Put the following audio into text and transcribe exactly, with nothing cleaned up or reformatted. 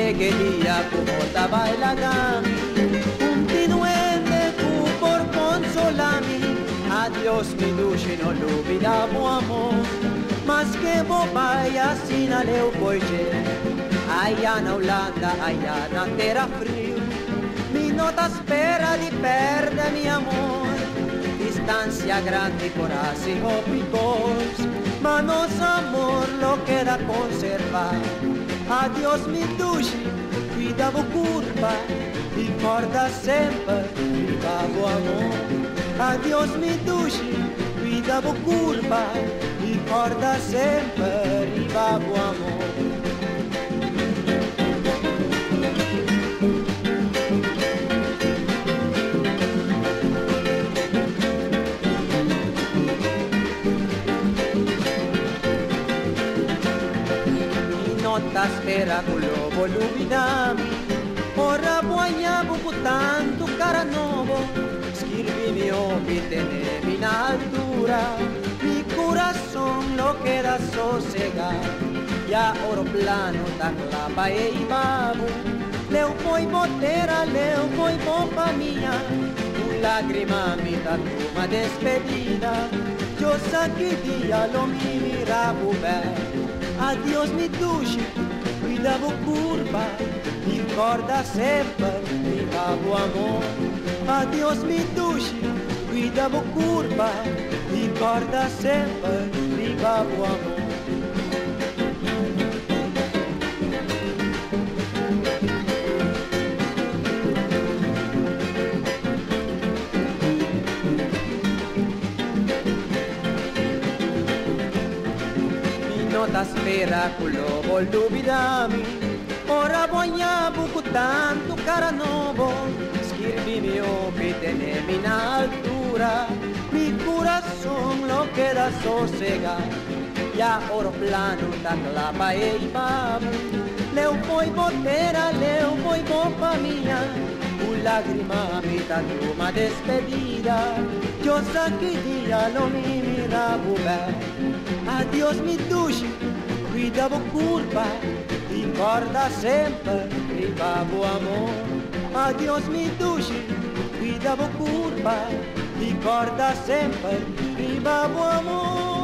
che dia come bailagami, continuende tu por consolami. Adiós mi dushi no olvidamos amor, mas que bobaia sina leu poije. Allá na Holanda, allá na terra frio, mi nota espera de perder mi amor. Distancia grande, corazón o picos, manos amor lo queda conservar. Adiós mi dushi, cuida vo curva, ricorda sempre, viva vo amor. Adiós mi dushi, cuida vo curva, ricorda sempre, viva vo amor. Nota spera con lobo luminami, ora vogliamo con tanto cara nuovo, scrivimi occhi tenemi in altura, mi corazón lo queda sosegar, ya oroplano da clapa e i babu, leu poi botera, leu poi bomba mia, un lagrima mi da tuma despedida, yo sa che dia lo mi miravo bene. Adiós mi dushi, cuida vo curva, ricorda sempre, viva vo amor. Adiós mi dushi, cuida vo curva, ricorda sempre, viva vo amor. Nota spera con lobo luvidami, ora vogliamo con tanto cara nuovo, scrivimi occhi tenemi in altura, mi corazón lo queda sosegar, ya oroplano da clapa e i babu, leu poi botera, leu poi bomba mia, un lagrima mi da tuma despedida, yo sa che dia lo mi miravo bene. Adiós mi dushi, cuida vo curva, ricorda sempre, viva vo amor. Adiós mi dushi, cuida vo curva, ricorda sempre, viva vo amor.